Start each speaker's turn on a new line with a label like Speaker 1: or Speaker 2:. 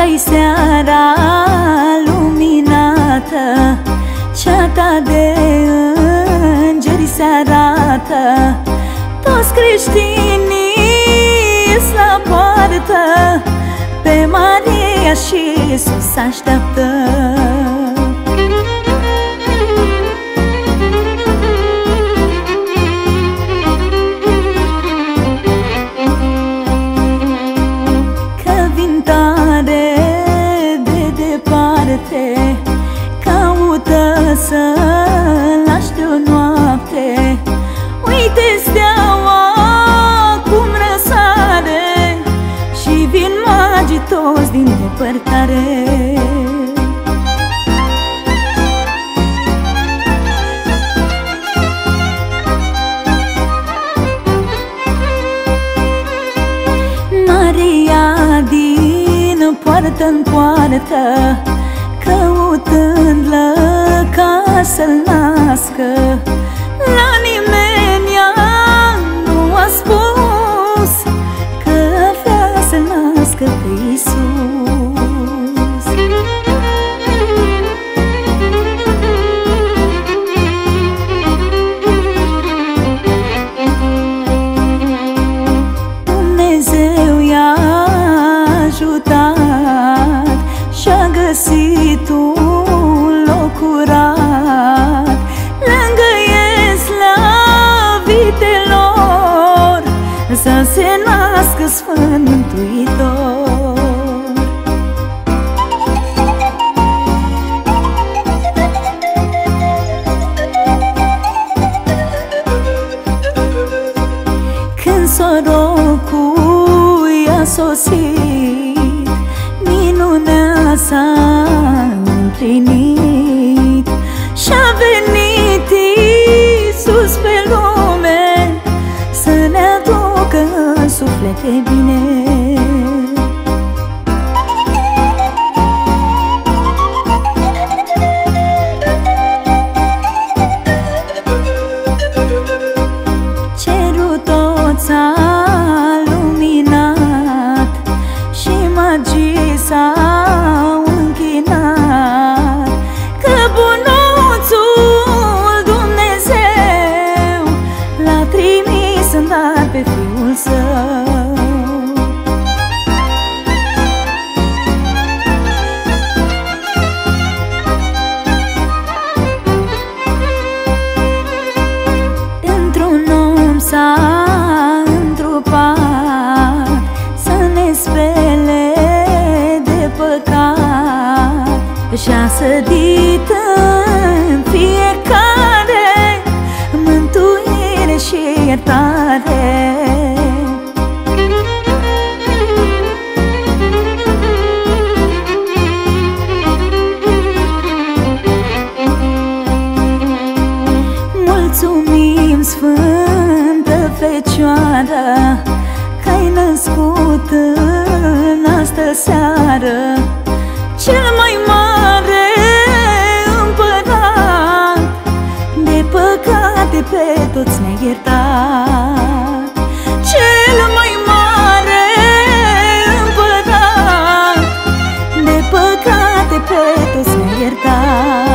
Speaker 1: Asta-i seara luminată, ceata de îngeri se arată. Toți creștinii ies la poartă, pe Maria și Iisus așteaptă. Caută să-l aștept noapte. Uite steaua cum răsare, și vin magii toți din depărtare. Maria din poartă în poartă, căutând-l ca să-l nască, la nimeni nu a spus că vrea să-l nască pe Iisus. Dumnezeu i-a ajutat și-a găsit un loc curat lângă slăvitelor, să se nască Sfânt Mântuitor. Când sorocul i-a sosit, minunea s-a împlinit și-a venit Iisus pe lume să ne aducă în suflete bine. Cerul tot s-a luminat și magii s-au închinat, că bunuțul Dumnezeu l-a trimis în dar pe Fiul Său. Într-un om s-a întrupat să ne spele de păcat, și-a sădit în fiecare mântuire și iertare. Mulțumim, Sfântă Fecioară, că-ai născut în astă seară cel mai mare împărat, de păcate pe toți ne-ai iertat. Cel mai mare împărat, de păcate pe toți ne-ai iertat.